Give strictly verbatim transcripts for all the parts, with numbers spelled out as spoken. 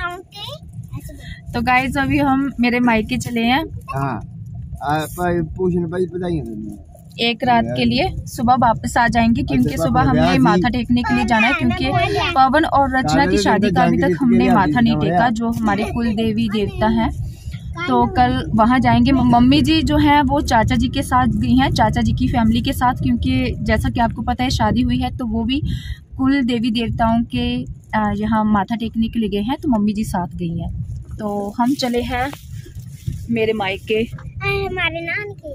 तो गाइस अभी हम मेरे मायके चले हैं। हाँ पूछने भाई बताइए एक रात के लिए, सुबह वापस आ जाएंगे क्योंकि सुबह हमने माथा टेकने के लिए जाना है, क्योंकि पवन और रचना की शादी का अभी तक हमने माथा नहीं टेका, जो हमारे कुल देवी देवता हैं। तो कल वहां जाएंगे। मम्मी जी जो हैं वो चाचा जी के साथ गई हैं, चाचा जी की फैमिली के साथ, क्योंकि जैसा कि आपको पता है शादी हुई है तो वो भी कुल देवी देवताओं के यहाँ माथा टेकने के लिए गए हैं, तो मम्मी जी साथ गई हैं। तो हम चले हैं मेरे मायके। हमारे नान के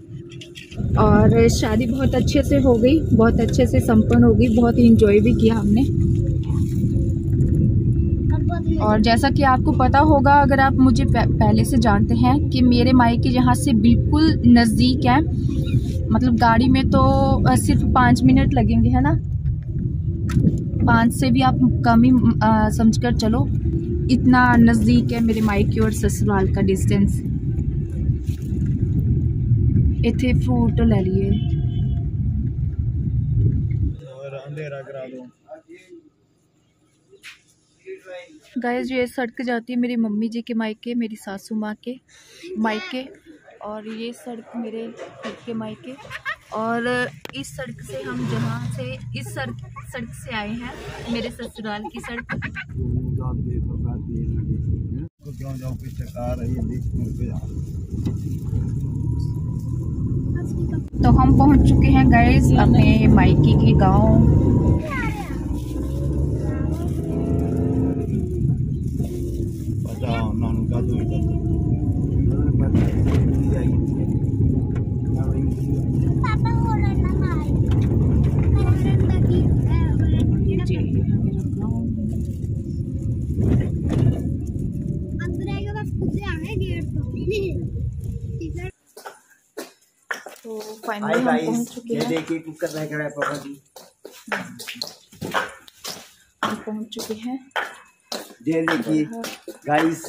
और शादी बहुत अच्छे से हो गई, बहुत अच्छे से संपन्न हो गई, बहुत इंजॉय भी किया हमने। और जैसा कि आपको पता होगा, अगर आप मुझे पहले से जानते हैं कि मेरे मायके यहाँ से बिल्कुल नज़दीक है, मतलब गाड़ी में तो सिर्फ पाँच मिनट लगेंगे, है ना, पाँच से भी आप कम ही समझकर चलो, इतना नज़दीक है मेरे मायके और ससुराल का डिस्टेंस। इथे फ्रूट ले लिए। गाइस ये सड़क जाती है मेरी मम्मी जी के मायके, मेरी सासू माँ के मायके, और ये सड़क मेरे खुद के मायके। और इस सड़क से हम जहाँ से इस सड़क सड़क से आए हैं मेरे ससुराल की सड़क। तो हम पहुँच चुके हैं गाइस अपने मायके के गाँव। तो फाइनली हम पहुंच चुके हैं। देखिए कुकर रह गया है पापा जी, हम पहुंच चुके हैं। ये देखिए गाइस,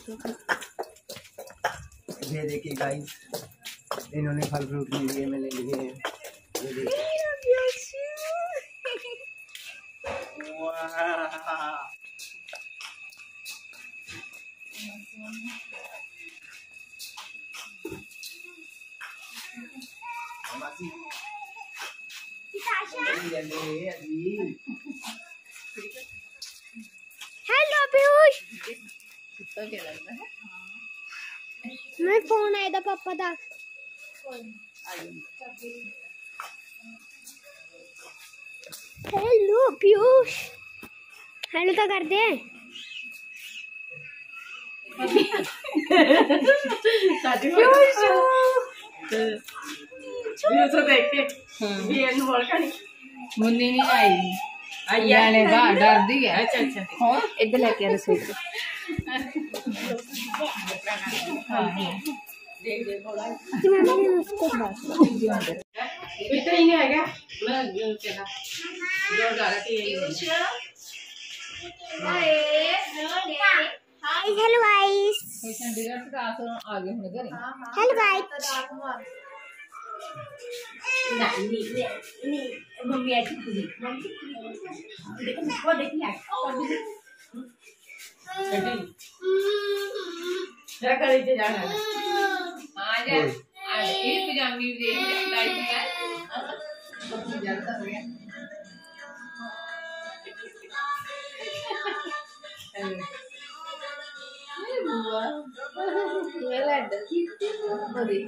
ये देखिए गाइस, इन्होंने फल फ्रूट ले लिए, मैंने लिए हैं। ये देखिए हेलो पीयूष, मैं फोन आया था पापा का। हेलो पीयूष, हेलो तो कर दे। तो देखे मुन्नी नहीं आई आइया ने बाहर डर दी है। अच्छा अच्छा और इधर लेके आ रसोई को। इतना ही नहीं आएगा मैं चला जोर डाला कि यही हेलो गाइस, आगे होने का हेलो गाइस। मम्मी आई थी देखो वो देखिए क्या कर रही थी जाना आ जा आज इस पजामी देख गाइस है ज्यादा हो गया। ये लड्डू मोदी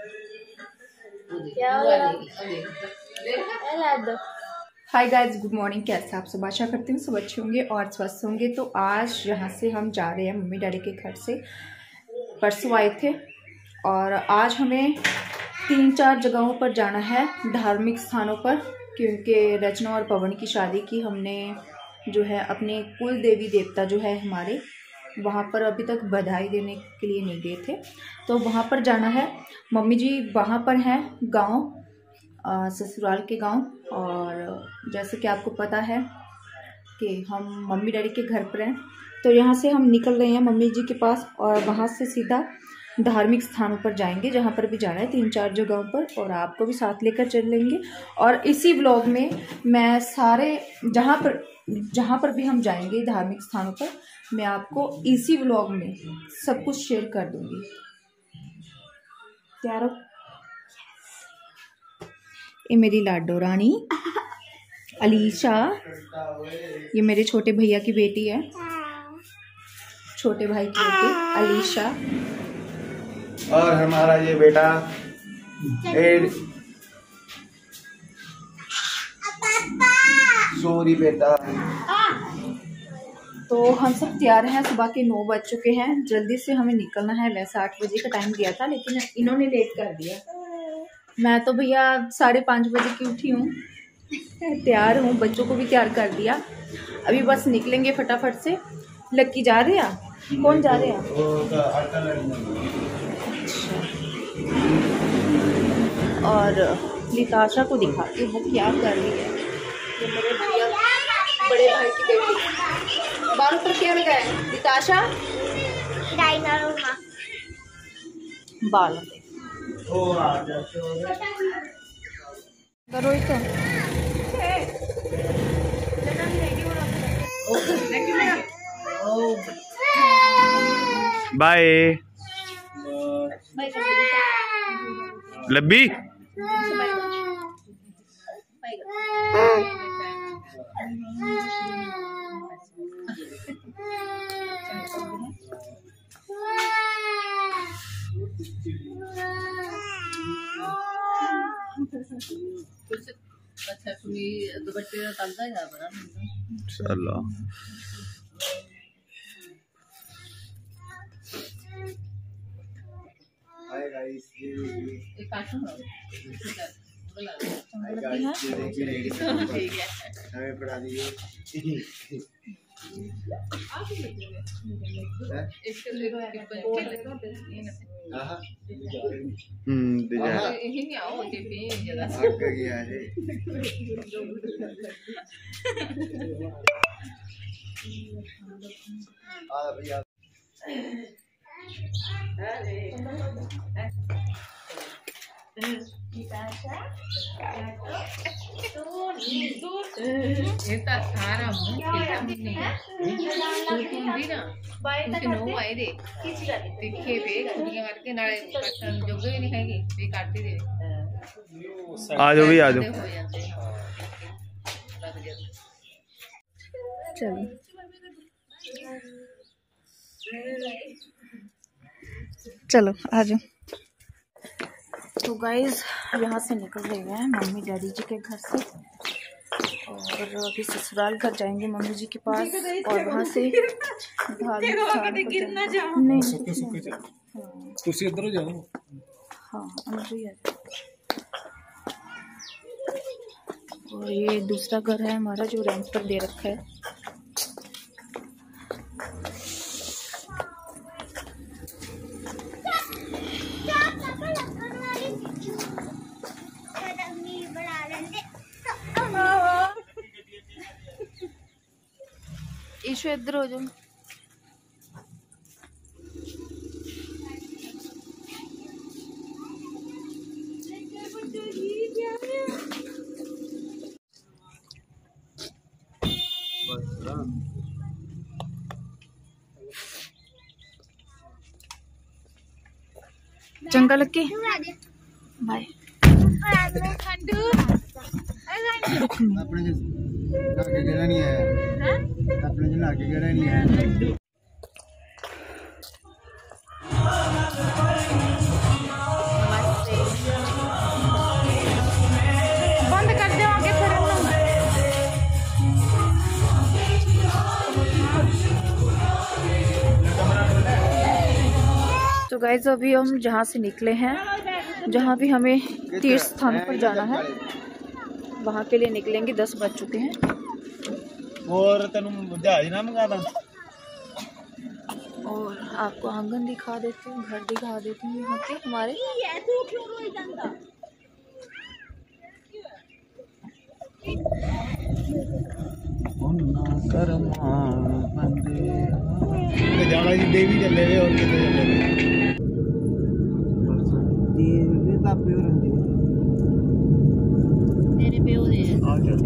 हाय गाइज, गुड मॉर्निंग। कैसे आप सब? आशा करती हूँ सब अच्छे होंगे और स्वस्थ होंगे। तो आज यहाँ से हम जा रहे हैं मम्मी डैडी के घर से। परसों आए थे और आज हमें तीन चार जगहों पर जाना है, धार्मिक स्थानों पर, क्योंकि रचना और पवन की शादी की हमने जो है अपने कुल देवी देवता जो है हमारे वहाँ पर अभी तक बधाई देने के लिए नहीं गए थे, तो वहाँ पर जाना है। मम्मी जी वहाँ पर हैं गांव, ससुराल के गांव। और जैसे कि आपको पता है कि हम मम्मी डैडी के घर पर हैं, तो यहाँ से हम निकल रहे हैं मम्मी जी के पास और वहाँ से सीधा धार्मिक स्थानों पर जाएंगे, जहाँ पर भी जाना है, तीन चार जगहों पर, और आपको भी साथ लेकर चल लेंगे। और इसी व्लॉग में मैं सारे जहाँ पर जहाँ पर भी हम जाएंगे धार्मिक स्थानों पर, मैं आपको इसी व्लॉग में सब कुछ शेयर कर दूँगी। तैयार हो? ये मेरी लाडो रानी अलीशा, ये मेरे छोटे भैया की बेटी है, छोटे भाई की बेटी अलीशा, और हमारा ये बेटा एड सॉरी बेटा। तो हम सब तैयार हैं, सुबह के नौ बज चुके हैं, जल्दी से हमें निकलना है। वैसे आठ बजे का टाइम दिया था लेकिन इन्होंने लेट कर दिया। मैं तो भैया साढ़े पाँच बजे की उठी हूँ, तैयार हूँ, बच्चों को भी तैयार कर दिया। अभी बस निकलेंगे फटाफट से। लक्की जा रहे हैं? कौन जा रहे हैं? और लिताशा को दिखाती हूँ वो क्या कर रही है। ये मेरे भैया बड़े भाई की बेटी। बालों पर क्या लगा है लिताशा? बालों पे करो ही तो। बाय लब्बी। अच्छा तुम्ही दुपट्टे चालताय का बरं? चलो हाय गाइस, ये एक काटूं ना बोला हाय गाइस, ये देखिए लेडीज ठीक है हमें पढ़ा दीजिए। इसके लिए हां हम्म दे जा यही नहीं आओ जे पे ज्यादा आग गया है। आ भैया इतना सारा मुंह कितना नहीं है तुम भी ना कुछ नो आए दे देखे पे कुड़ियां करके नाले कटन जोगे नहीं खाएगी पे काट दे। आ जाओ भी आ जाओ। चलो चलो आ जाओ। तो गाइज यहाँ से निकल रहे हैं मम्मी डैडी जी के घर से, और अभी ससुराल घर जाएंगे मम्मी जी के पास, और वहाँ से नहीं तुसी इधर जाओ। हाँ अंदर ही है। और ये दूसरा घर है हमारा जो रेंट पर दे रखा है। ईशु इधर हो जाओ। चंगा लगे बाय। अपने जो नाके गेड़ा नहीं है, अपने जो नाके गेड़ा नहीं है। बंद कर दो आगे फिर। तो गाइस अभी हम जहाँ से निकले हैं, जहाँ भी हमें तीर्थ स्थान पर जाना है वहाँ के लिए निकलेंगे। दस बज चुके हैं। और तेन जहाज ना मंगा दा। और आपको आंगन दिखा देती हूँ, घर दिखा देती हूँ यहाँ के हमारे। जाना जी देवी चले हुए और कितने चले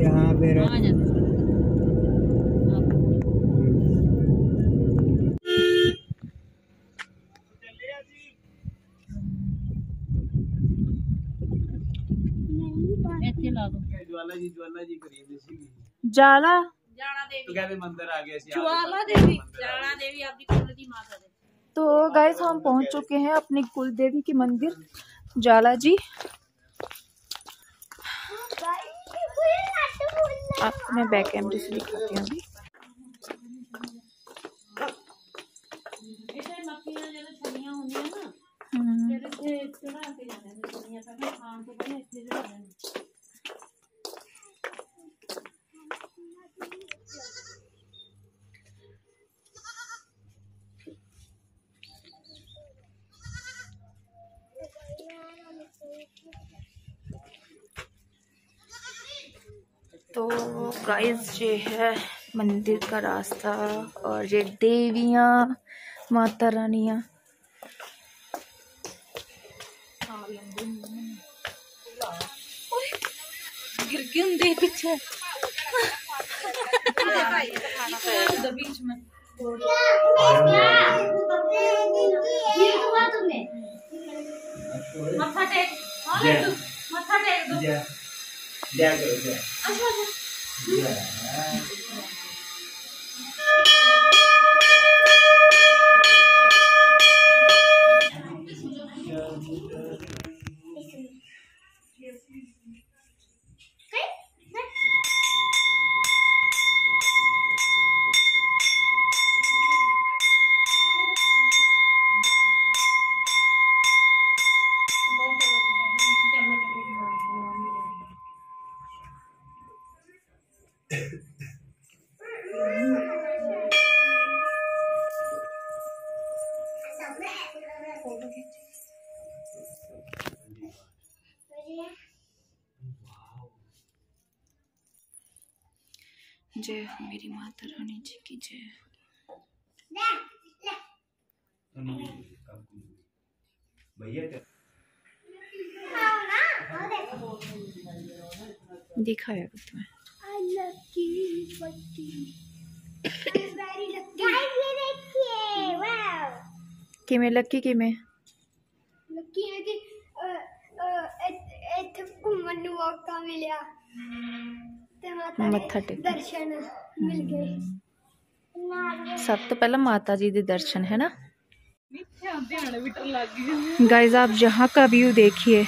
यहाँ पे आ जाते ਇੱਥੇ ਲਾ ਦੋ ज्वाला जी ज्वाला जी करीब सी जाला ਜਾਣਾ ਦੇਵੀ तो कहते मंदिर आ गया सी ज्वाला देवी जाना देवी आपकी कुल दी माता दे तो गाइस हम पहुंच चुके हैं अपनी कुल देवी की मंदिर जाला जी। आपको मैं बैक कैमरे से दिखाती हूँ अभी। इसे मक्खियां ਜਦੋਂ ਛੜੀਆਂ ਹੁੰਦੀਆਂ ਨਾ हम्म, ਫਿਰ ਇੱਥੇ ਚੜਾ ਕੇ ਜਾਂਦੇ ਨੇ ਛੜੀਆਂ ਤਾਂ ਖਾਣ ਤੋਂ ਪਹਿਲਾਂ ਇੱਥੇ ਚੜਾਉਂਦੇ ਨੇ। तो गाइस ये है मंदिर का रास्ता और ये देवियाँ माता रानियाँ। गिर गए होंगे पीछे बीच में। मत्था टेक मत्था टेक दो जय करो जय जय हो मेरी माता रानी जी की जय। भैया दिखाया तुम्हें कि मैं लक्की कि मैं लकी है कि ਇੱਥੇ ਘੁੰਮਣ ਨੂੰ ਮੌਕਾ ਮਿਲਿਆ ਤੇ ਮਾਤਾ मत्था ਦੇ टेक ਦਰਸ਼ਨ ਮਿਲ ਗਏ। सब तो पहला माता जी के दर्शन है ना। गाइस आप यहाँ का व्यू देखिए,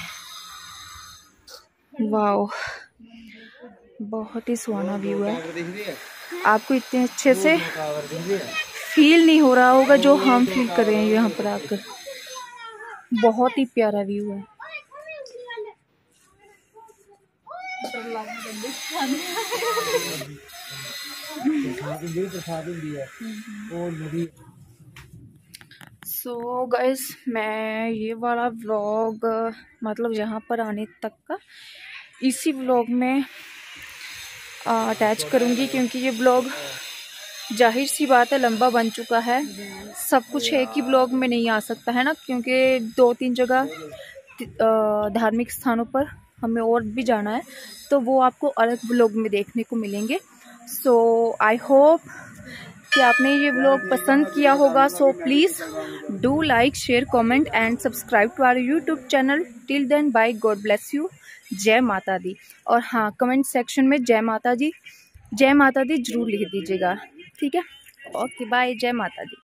वाओ बहुत ही सुहाना व्यू है। आपको इतने अच्छे से फील नहीं हो रहा होगा जो हम फील कर रहे हैं यहाँ पर आकर। बहुत ही प्यारा व्यू है। सो so गाइस मैं ये वाला व्लॉग मतलब यहाँ पर आने तक का इसी व्लॉग में अटैच करूँगी, क्योंकि ये व्लॉग जाहिर सी बात है लंबा बन चुका है। सब कुछ एक ही व्लॉग में नहीं आ सकता है ना, क्योंकि दो तीन जगह धार्मिक स्थानों पर हमें और भी जाना है, तो वो आपको अलग व्लॉग में देखने को मिलेंगे। सो आई होप कि आपने ये व्लॉग पसंद किया होगा। So please do like share comment and subscribe to our YouTube channel. Till then bye, God bless you, जय माता दी। और हाँ, कमेंट सेक्शन में जय माता जी जय माता दी जरूर लिख दीजिएगा, ठीक है। ओके बाय, जय माता दी।